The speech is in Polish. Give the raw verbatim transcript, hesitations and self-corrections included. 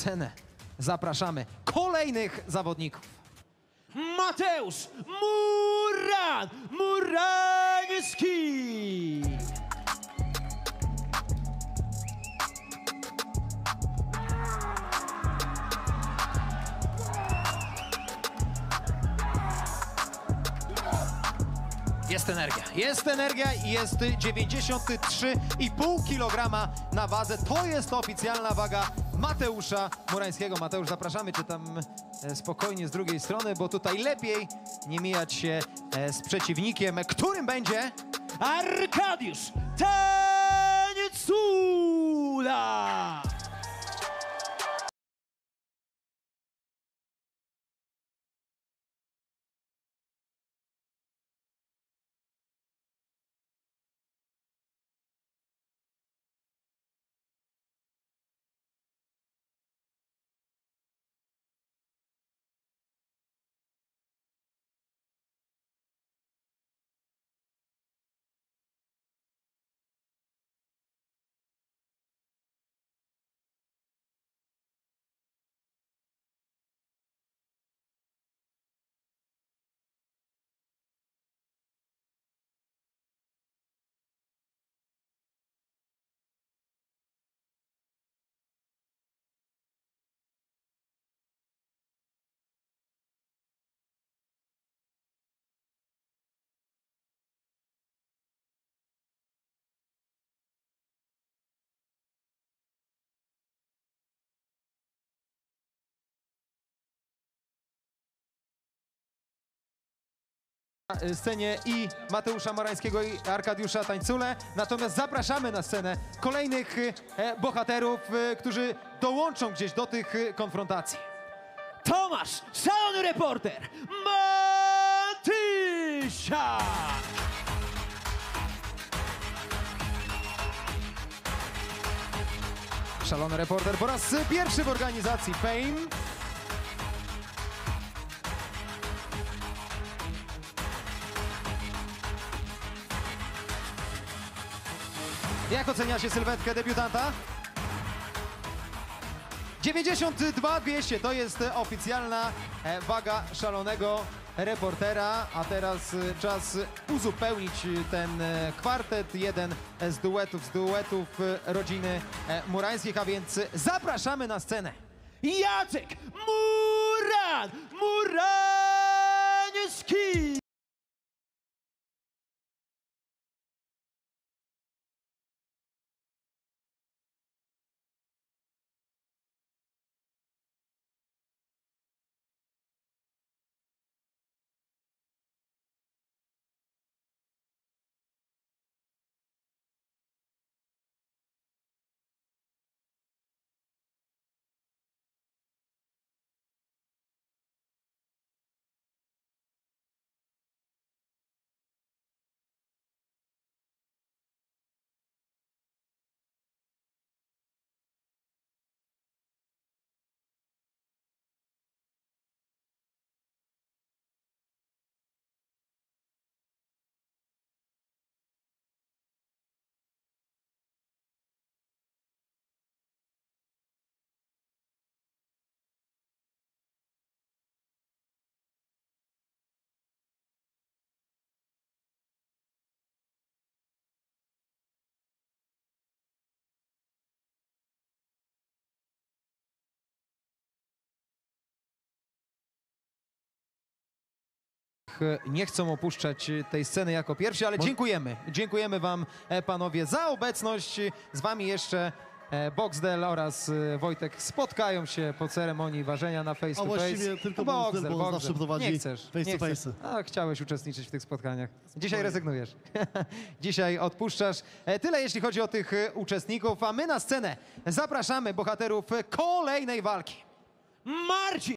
scenę zapraszamy kolejnych zawodników. Mateusz Muran Murański. Jest energia, jest energia i jest dziewięćdziesiąt trzy i pół kilograma na wadze. To jest oficjalna waga Mateusza Murańskiego. Mateusz, zapraszamy cię tam spokojnie z drugiej strony, bo tutaj lepiej nie mijać się z przeciwnikiem, którym będzie Arkadiusz Tańcula. na scenie i Mateusza Murańskiego i Arkadiusza Tańcule. Natomiast zapraszamy na scenę kolejnych e, bohaterów, e, którzy dołączą gdzieś do tych e, konfrontacji. Tomasz, szalony reporter, Matysia! Szalony reporter po raz pierwszy w organizacji Fame. Jak oceniacie sylwetkę debiutanta? dziewięćdziesiąt dwa dwieście to jest oficjalna waga szalonego reportera, a teraz czas uzupełnić ten kwartet, jeden z duetów, z duetów rodziny Murańskich, a więc zapraszamy na scenę Jacek Muran Murański! nie chcą opuszczać tej sceny jako pierwsi, ale dziękujemy. Dziękujemy wam, panowie, za obecność. Z wami jeszcze Boxdel oraz Wojtek spotkają się po ceremonii ważenia na face to face. A właściwie tylko Boxdel, bo zawsze prowadzi nie chcesz, face nie to face. A, chciałeś uczestniczyć w tych spotkaniach. Dzisiaj rezygnujesz. Dzisiaj odpuszczasz. Tyle jeśli chodzi o tych uczestników, a my na scenę zapraszamy bohaterów kolejnej walki. Marcin